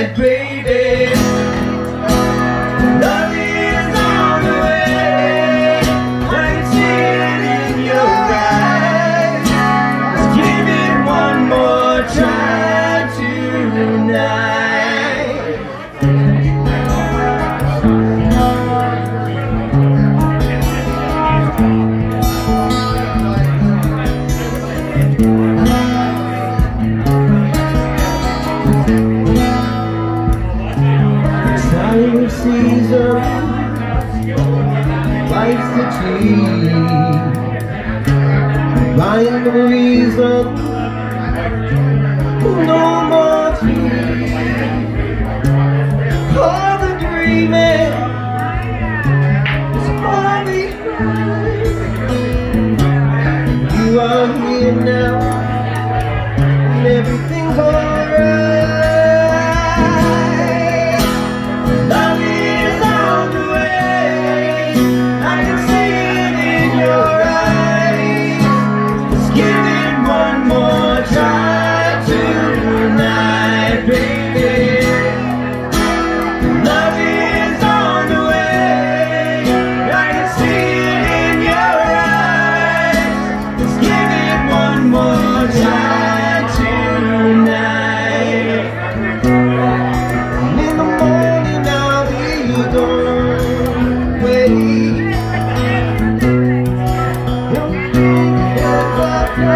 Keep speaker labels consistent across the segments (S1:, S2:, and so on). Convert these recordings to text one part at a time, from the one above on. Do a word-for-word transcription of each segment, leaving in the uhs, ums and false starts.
S1: tonight, baby. Love is on the way. I can see it in your eyes. Let's give it one more try tonight. Season, life's the tree, find the reason, no more tea. All the dreaming is far behind. You are here now, and everything's alright.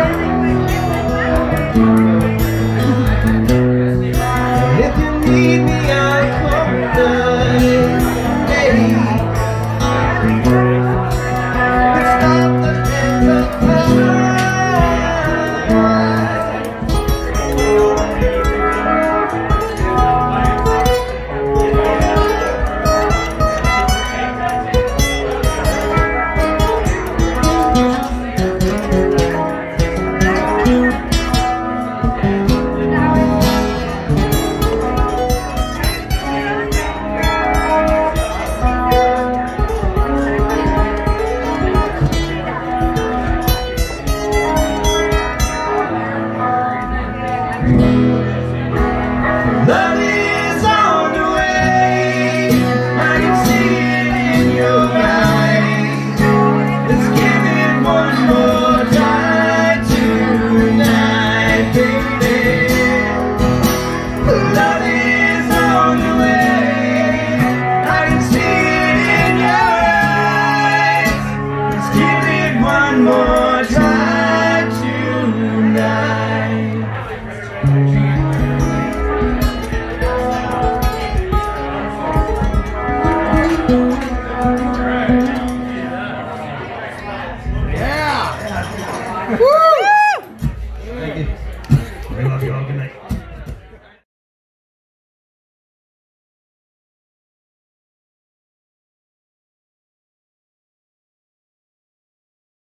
S1: If you need me